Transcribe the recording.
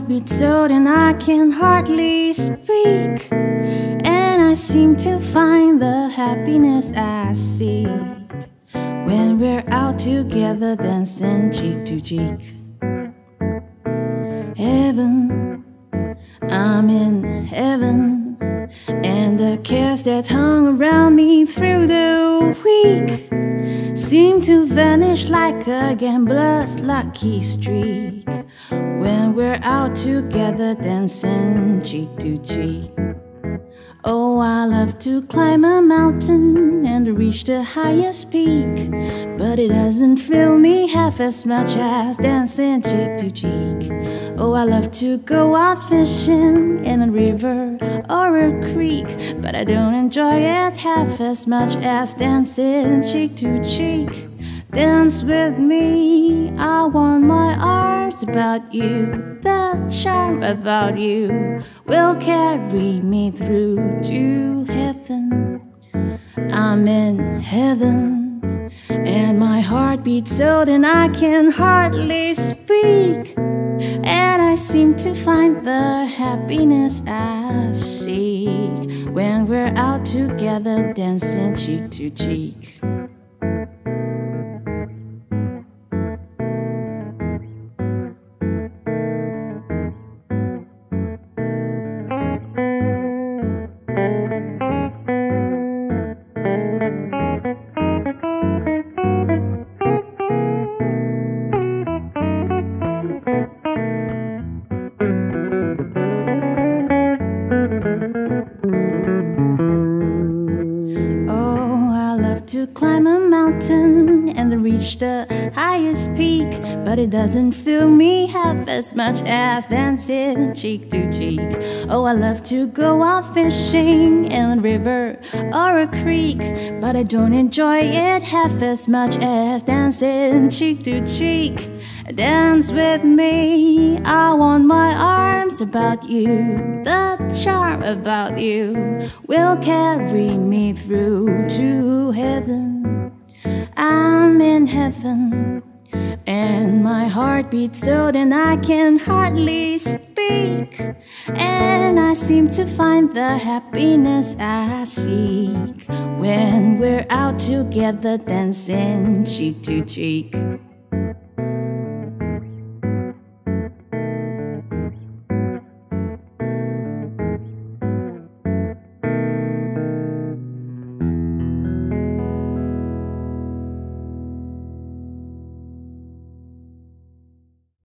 beats so and I can hardly speak, and I seem to find the happiness I seek when we're out together dancing cheek to cheek. Heaven, I'm in heaven, and the cares that hung around me through the week seem to vanish like a gambler's lucky streak when we're out together dancing cheek to cheek. Oh, I love to climb a mountain and reach the highest peak, but it doesn't thrill me half as much as dancing cheek to cheek. Oh, I love to go out fishing in a river or a creek, but I don't enjoy it half as much as dancing cheek to cheek. Dance with me, I want my arms about you. The charm about you will carry me through to heaven. I'm in heaven, and my heart beats so that I can hardly speak, and I seem to find the happiness I seek when we're out together dancing cheek to cheek. To climb a mountain and reach the highest peak, but it doesn't thrill me half as much as dancing cheek to cheek. Oh, I love to go out fishing in a river or a creek, but I don't enjoy it half as much as dancing cheek to cheek. Dance with me, I want my arms about you. The charm about you will carry me through to heaven. I'm in heaven, and my heart beats so that I can hardly speak, and I seem to find the happiness I seek when we're out together dancing cheek to cheek.